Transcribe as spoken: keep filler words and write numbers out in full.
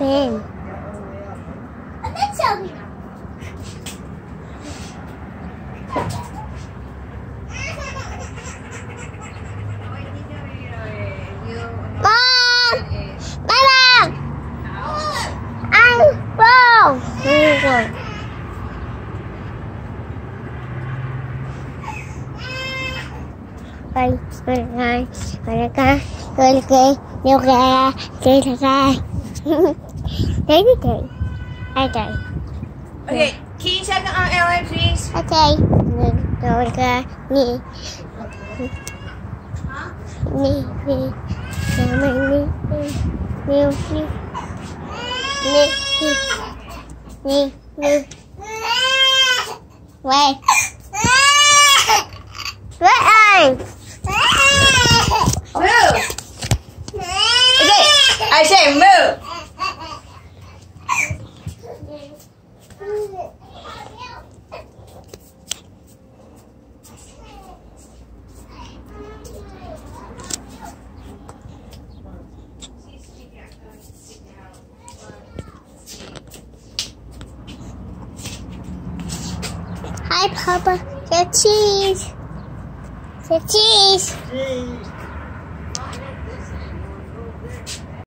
pen. Mom! Mama! I'm wrong. Bye. Bye. Bye. Bye. Bye. Bye. Okay. Okay. Okay, can you check on Ellen, please? Okay. Me. Me. Me. Me. Me. Me. Me. Me. Wait. Wait. Move! Okay, I say move! Hi, Papa. The cheese. The cheese. Cheese.